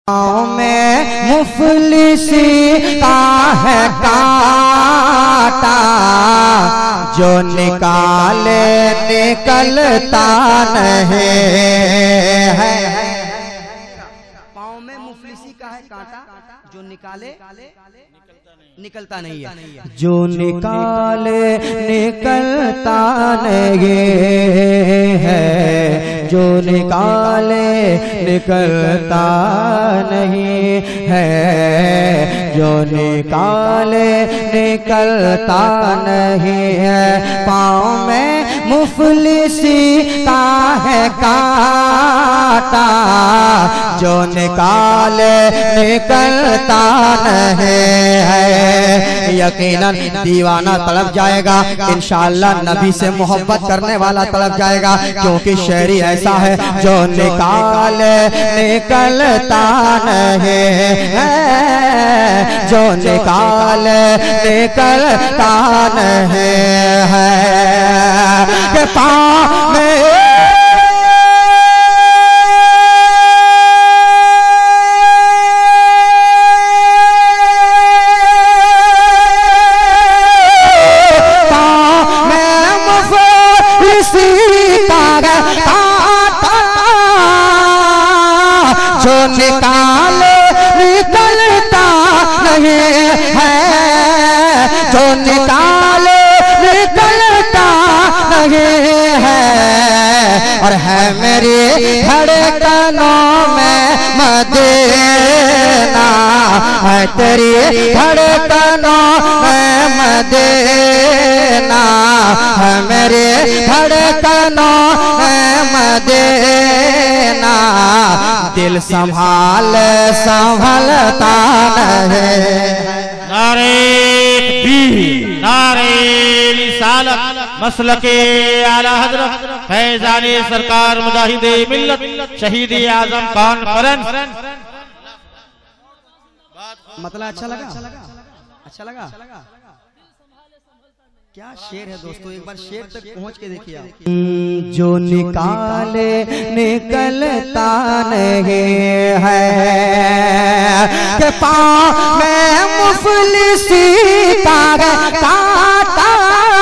में मुफलिसी का है कांटा, जो निकाले निकलता नहीं है। पाँव में मुफलिसी का है कांटा, जो निकाले निकलता नहीं है। जो निकाले निकलता नहीं है, जो निकाले निकलता नहीं है, जो निकाले निकलता नहीं है। पाँव में मुफलिसी का है कांटा, जो निकाले निकलता नहीं है। यकीनन दीवाना तड़प जाएगा, इंशाअल्लाह नबी से मोहब्बत करने वाला तड़प जाएगा, क्योंकि शायरी ऐसा है जो निकाले निकलता नहीं है, जो निकाले निकलता नहीं है। के पाँव में जो निकाले निकलता नहीं है, जो निकाले निकलता नहीं है। और है मेरी धड़कनों में मदीना, है तेरी धड़कनों में मदीना, है मेरी धड़कनों में मदीना। दिल संभाल संभलता नहीं। नारे तकबीर, नारे रिसालत, मसलके आला हज़रत फैज़ाने सरकार मुजाहिदे मिल्लत शहीद आज़म कॉन्फ्रेंस। मतलब अच्छा लगा क्या शेर है दोस्तों, एक बार शेर तक पहुंच के देखिए आप। जो निकाले निकलता नहीं है, के पाँव में मुफलिसी का कांटा,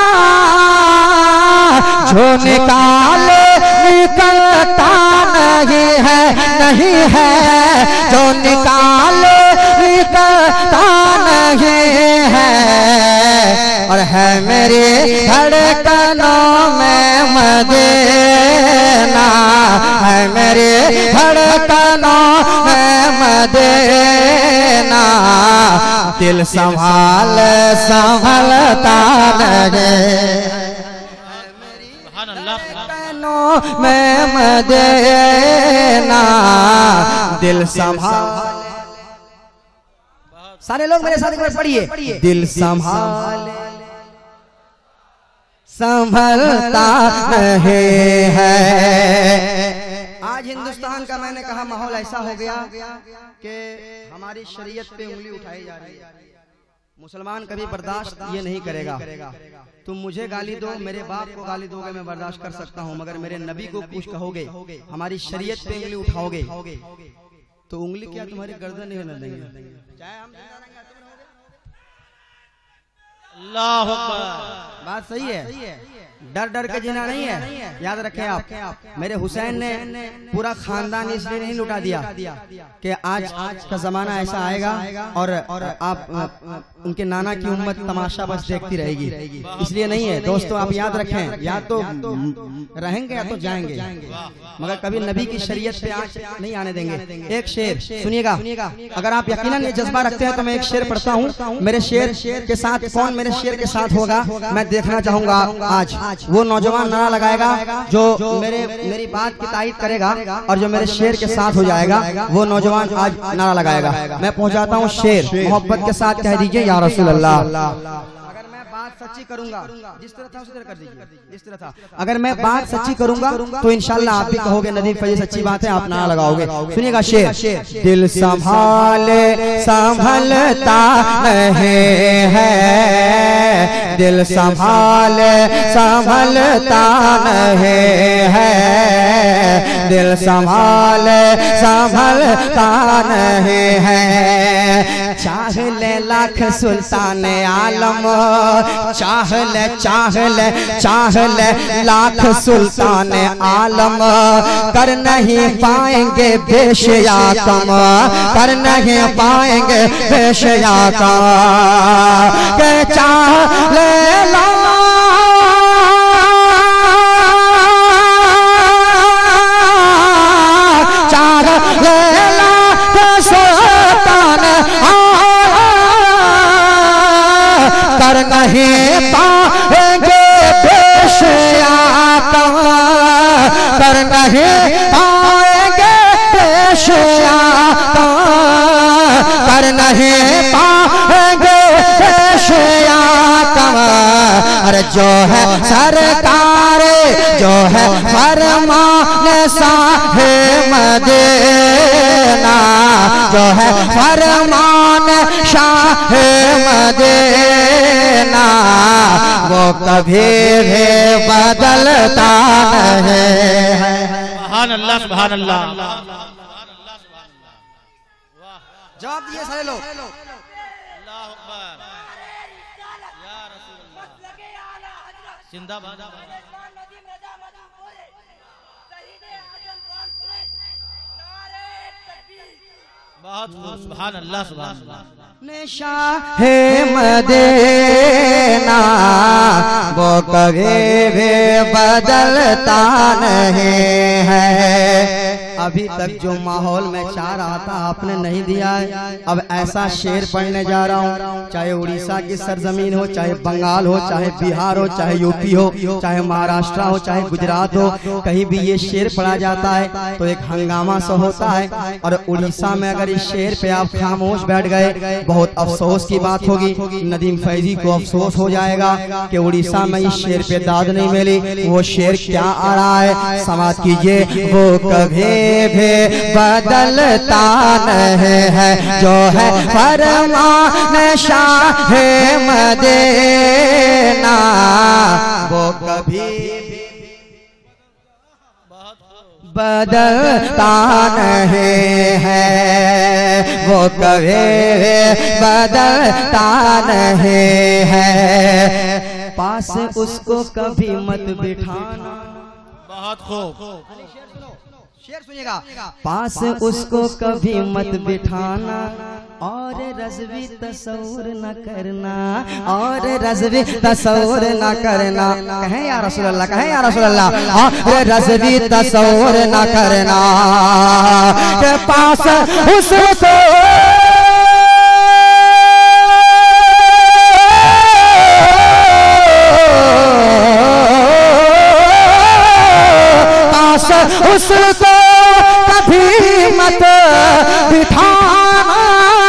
जो निकाले निकलता नहीं है, नहीं है, जो निकाले निकलता नहीं है। और है मेरी धड़कनों में मदीना, है मेरी धड़कनों में मदीना। दिल संभाल संभलता नहीं, में मदीना। दिल संभाल, सारे लोग मेरे साथ एक बार पढ़िए। दिल संभाल संभलता नहीं है। आज हिंदुस्तान का मैंने कहा माहौल ऐसा हो गया कि हमारी शरीयत पे उंगली उठाई जा रही है। मुसलमान कभी बर्दाश्त ये नहीं करेगा। तुम मुझे गाली दो, मेरे बाप को गाली दोगे, मैं बर्दाश्त कर सकता हूँ, मगर मेरे नबी को कुछ कहोगे, हमारी शरीयत पे उंगली उठाओगे, तो उंगली क्या तुम्हारी गर्दन नहीं होने देंगे। चाहे हम अल्लाह अकबर। बात सही है, डर डर के जीना नहीं है। याद रखें आप, मेरे हुसैन ने पूरा खानदान इसलिए नहीं लुटा दिया कि आज का जमाना ऐसा आएगा और आप उनके नाना की उम्मत तमाशा बस देखती रहेगी, इसलिए नहीं है। दोस्तों आप याद रखें, या तो रहेंगे या तो जाएंगे, मगर कभी नबी की शरीयत पे आंच नहीं आने देंगे। एक शेर सुनिएगा, अगर आप यकीनन ये जज्बा रखते हैं तो मैं एक शेर पढ़ता हूँ। मेरे शेर के साथ कौन मेरे शेर के साथ होगा मैं देखना चाहूंगा। आज वो नौजवान नारा लगाएगा जो मेरी बात की तायीद करेगा, और जो मेरे शेर के साथ हो जाएगा वो नौजवान आज नारा लगाएगा। मैं पहुंचाता हूँ शेर, मोहब्बत के साथ कह दीजिए या रसूल अल्लाह। अगर मैं बात सच्ची करूंगा, जिस तरह था उसी तरह कर दीजिए, जिस तरह था। अगर मैं बात सच्ची करूंगा तो इंशाल्लाह आप भी कहोगे नदीम फैजी सच्ची बात है, आप ना लगाओगे। सुनिएगा शेर, दिल संभाले संभलता नहीं है, दिल संभाले संभलता नहीं है, दिल संभाले संभलता नहीं है। चाह ले लाख सुल्तान आलम, चाह ले लाख सुल्तान आलम, कर नहीं पाएंगे बेशया कम, कर नहीं पाएंगे बेशया कम। के चाह ले कर नहीं पाएंगे बेशया कम, कर नहीं पाएंगे बेशया कम, कर नहीं पाएंगे बेशया कम। अरे जो है सरकार, जो है फरमान साहे मदीना, जो है फरमान शाह मदीना, वो कभी भी बदलता नहीं है। सुभान अल्लाह, सुभान अल्लाह। जवाब दिए सारे लोग। जिंदाबाद। बहुत सुभान अल्लाह, सुभान अल्लाह। शाहे मदीना वो कभी भी बदलता नहीं है। अभी तक जो माहौल में चाह रहा था आपने नहीं दिया है, अब ऐसा शेर पढ़ने जा रहा हूँ, चाहे उड़ीसा की सरजमीन हो, चाहे बंगाल हो, चाहे बिहार हो, चाहे यूपी हो, चाहे महाराष्ट्र हो, चाहे गुजरात हो, कहीं भी ये शेर पढ़ा जाता है तो एक हंगामा सा होता है। और उड़ीसा में अगर इस शेर पे आप खामोश बैठ गए, बहुत अफसोस की बात होगी। नदीम फैजी को अफसोस हो जाएगा कि उड़ीसा में इस शेर पे दाद नहीं मिली। वो शेर क्या आ रहा है, समाप्त कीजिए। वो कभी भी बदलता नहीं है, जो है फरमान शाह मदीना, वो कभी बदलता नहीं है, वो कभी बदलता नहीं है। पास उसको कभी मत बिठाना। बहुत खूब। शेर सुनिएगा। पास उसको कभी मत बिठाना और रज़वी तस्वुर न करना, और रज़वी तस्वुर न करना। कहें या रसूल अल्लाह, कहें या रसूल अल्लाह। और रज़वी तस्वुर न करना के पास उसको उसको कभी मत बिठाना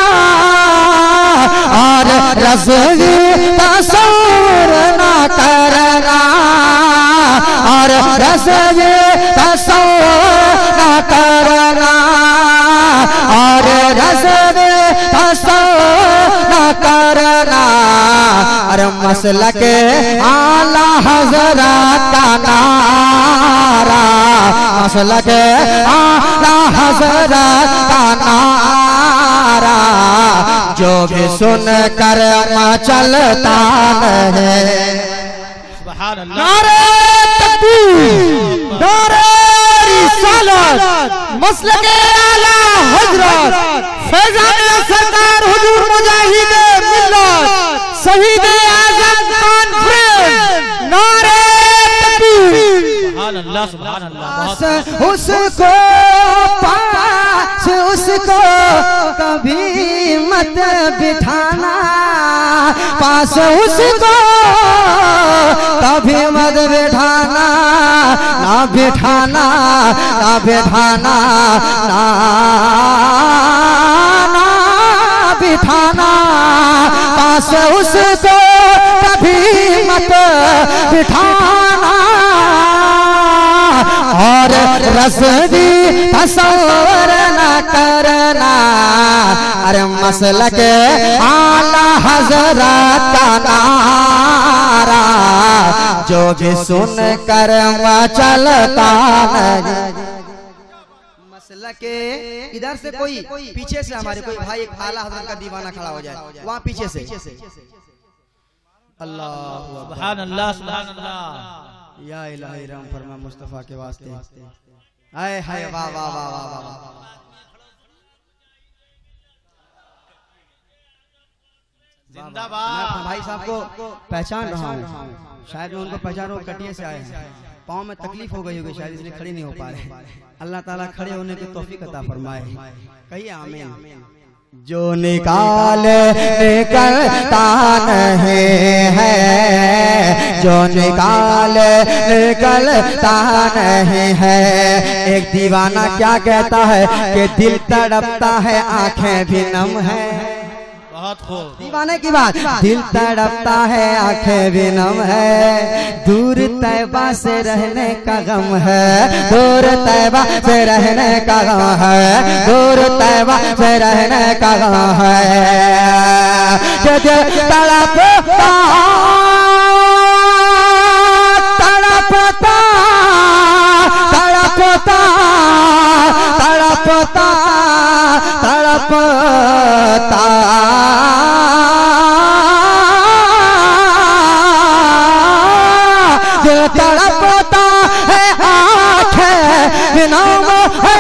और रज़वी तस्वुर न करना, और रज़वी तस्वुर न करना, और रज़वी तस्वुर न करना। और मसलक आला हज़रत का नारा, मसलक आला हज़रत का नारा, जो भी सुन कर मचलता है। सुभान अल्लाह। नारे तकबीर, नारे रिसालत, मसलक आला हज़रत फैज़ान सरकार हुजूर मुजाहिद मिल्लत शहीद आज़म कॉन्फ्रेंस। नारे तकबीर। सुभान अल्लाह, सुभान अल्लाह। उसको पास उसको कभी मत बिठाना, पास उसको कभी मत बिठाना, ना बिठाना, ना बिठाना, ना बिठाना, पास उसको कभी मत बिठाना और रस्दी तस्वर न करना। अरे मसलक आला हजरत का नारा जो भी सुन कर चलता के इधर से कोई पीछे से हमारे कोई भाई एक आला हज़रत का दीवाना खड़ा हो जाए वहाँ पीछे से। अल्लाह सुभान अल्लाह सुभान अल्लाह। या इलाही रहम फरमा मुस्तफा के वास्ते। हाय हाय वाह वाह वाह वाह वाह। जिंदाबाद। मैं भाई साहब को पहचान रहा हूँ, शायद मैं उनको पहचान रहा हूँ, कटिया से आए हैं, पाँव में तकलीफ हो गई होगी शायद इसलिए खड़े नहीं हो पा रहे। अल्लाह ताला खड़े होने की तौफीक अता फरमाए। कहिए आमीन। जो निकलता नहीं है, जो निकलता नहीं है। एक दीवाना क्या कहता है कि दिल तड़पता है आंखें भी नम है। बहुत खूब दीवाने की बात। दिल तड़पता है आंखें भी नम है, दूर तैबा से रहने का गम है, दूर तैबा से रहने का गम है, दूर तैबा से रहने का गम है। तड़पता तड़पता तड़पता तड़पता तड़पता तड़पता है आंखें नम है,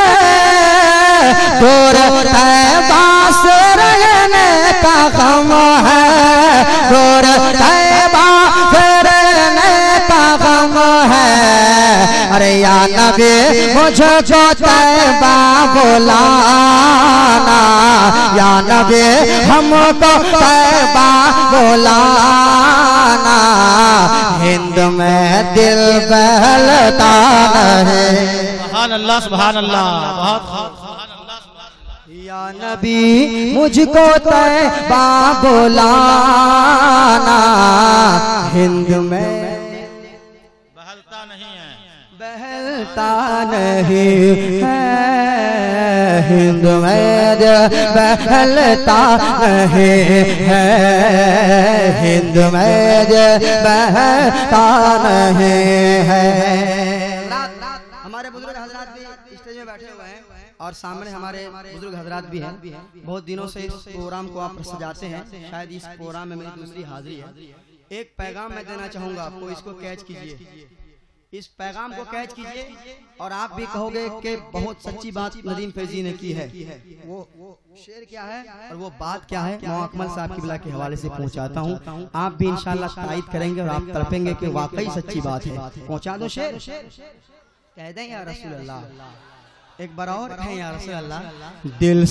दूर तैबा से रहने का गम है, दूर तैबा से रहने का गम है। अरे या नबी मुझको तैबा बुलाना, या नबी हमको तैबा बुलाना, हिंद में दिल बहलता है। सुभान अल्लाह सुभान अल्लाह। बहुत सुभान अल्लाह सुभान अल्लाह। या नबी मुझको तैबा बुलाना, हिंद में बहलता नहीं है, बहलता नहीं है, हिंद में बहलता नहीं है, हिंद में बहलता नहीं है। हमारे बुजुर्ग हजरात भी स्टेज में बैठे हुए हैं और सामने हमारे बुजुर्ग हजरात भी हैं। बहुत दिनों से इस प्रोग्राम को आप सजाते हैं, शायद इस प्रोग्राम में मेरी दूसरी हाजिरी है। एक पैगाम मैं देना चाहूंगा आपको, इसको कैच कीजिए, इस पैगाम को कैच कीजिए और आप भी कहोगे कि बहुत सच्ची बात नदीम फैजी ने की है। वो शेर क्या है और वो बात क्या है, मैं अकमल साहब की बिला के हवाले से पहुंचाता हूं। आप भी इंशाल्लाह तायद करेंगे और आप तड़पेंगे कि वाकई सच्ची बात है। पहुंचा दो शेर, कह दें या रसूल अल्लाह, एक बार और कहें या रसूल अल्लाह। दिल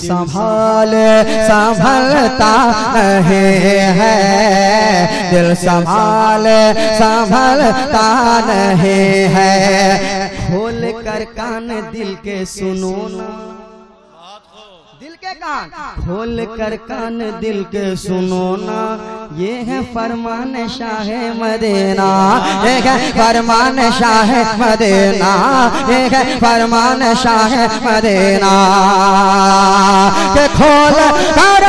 संभलता नहीं है, दिल संभलता नहीं है, खोल कर कान दिल के सुनो ना, दिल के कान खोल कर कान दिल के सुनो ना, ये है फरमान शाह मदीना, ये है फरमान शाह मदीना, ये है फरमान शाह मदीना, के खोल कर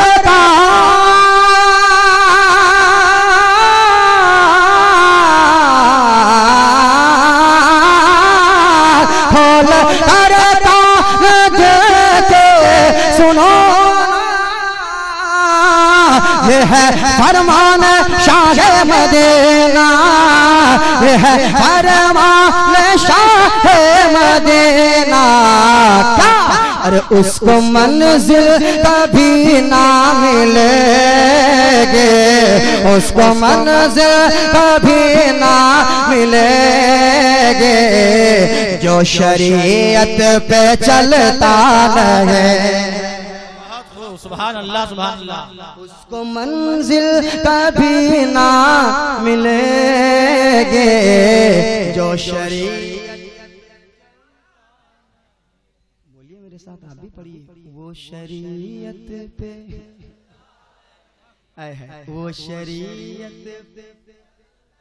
खोल करता सुनो, ये है फरमान शाह मदीना, ये है फरमान शाह मदीना। क्या अरे उसको मंजिल कभी ना मिलेगे, उसको मंजिल कभी ना मिलेगे, जो शरीयत पे चलता रहे। सुभान अल्लाह सुभान अल्लाह। उसको मंजिल कभी ना मिलेगे, जो शरीयत, बोलिए मेरे साथ आप भी पढ़िए, वो शरीयत पे, वो शरीयत पे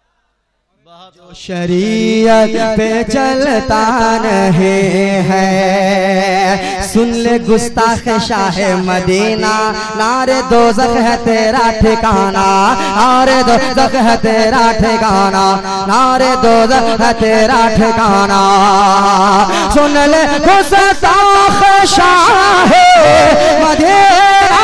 जो शरीयत पे चलता नहीं है, सुन ले गुस्ताख शाह मदीना, नारे दोज़ख है तेरा ठिकाना, नारे दोज़ख है तेरा ठिकाना, नारे दोज़ख है तेरा ठिकाना। सुन ले गुस्ताख शाह मदीना,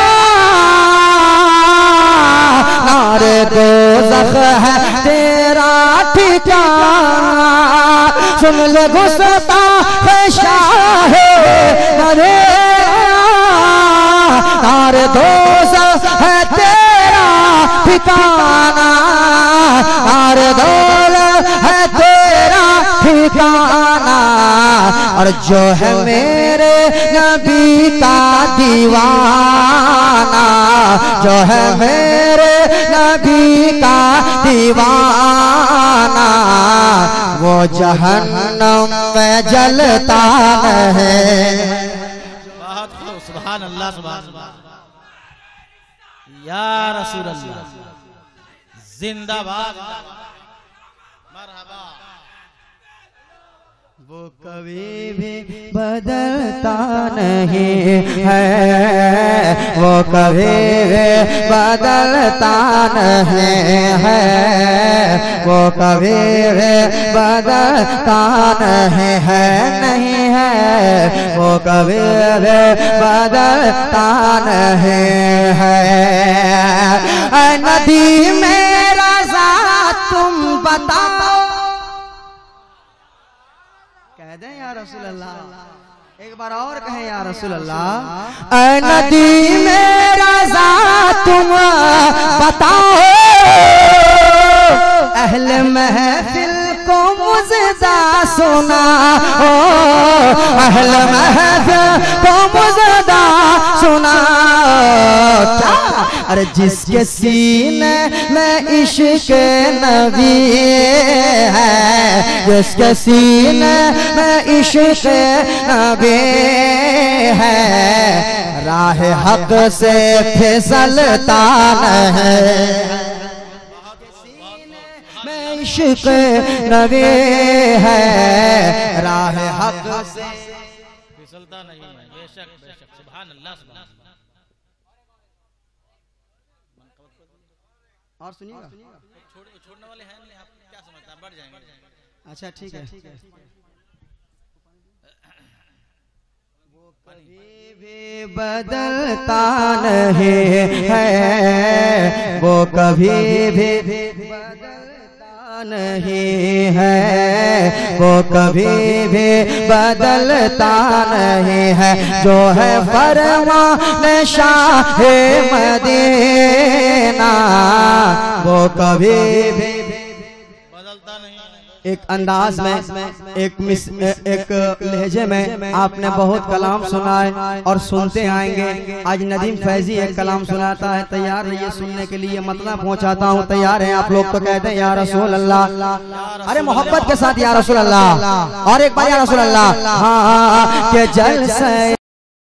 नारे दोज़ख है तेरा ठिकाना। सुन ले गुस्ताख शाह मदीना, नारे दोज़ख है तेरा ठिकाना, नारे दोज़ख है तेरा ठिकाना। और जो है मेरे नबी का दीवाना, जो है मेरे नबी का दीवाना, वो जहन्नम में जलता है। बहुत खूब, सुभान अल्लाह, सुभान अल्लाह, या रसूल अल्लाह, जिंदाबाद, मरहबा। वो कभी भी बदलता नहीं है, वो कभी भी बदलता नहीं है, वो कभी भी बदलता नहीं है, नहीं है, वो कभी भी बदलता नहीं है। ऐ नदी मेरा ज़ात तुम बताओ, कह दें या रसूल अल्लाह, एक बार और कहें या रसूल अल्लाह। ऐ नदी मेरा ज़ात तुम बताओ, अहले महफिल को मुज़दा सुनाओ, अहले महफिल को मुज़दा सुनाओ। क्या? अरे जिसके सीने में इश्क़ नबी है, जिसके सीने में इश्क़ नबी है, राह हक से फिसलता नहीं। इश्क़ नबी है, राह हक से फिसलता नहीं है। बेशक बेशक, सुभान अल्लाह, सुभान अल्लाह। और सुनिएगा, छोड़ने वाले हैं नहीं, आप क्या समझते हैं, बढ़ जाएंगे। अच्छा ठीक है। वो कभी भी बदलता नहीं है, वो कभी भी बदलता नहीं है, वो कभी भी बदलता नहीं है। जो है फरमान शाह मदीना, वो कभी भी बदलता नहीं। एक अंदाज में, एक लहजे में आपने बहुत कलाम सुनाए और सुनते आएंगे। आज नदीम फैजी एक कलाम सुनाता है, तैयार रहिए सुनने के लिए, मतलब पहुंचाता हूं, तैयार हैं आप लोग तो कहते हैं या रसूल अल्लाह। अरे मोहब्बत के साथ या रसूल अल्लाह, और एक बार या रसूल अल्लाह। हाँ के जल से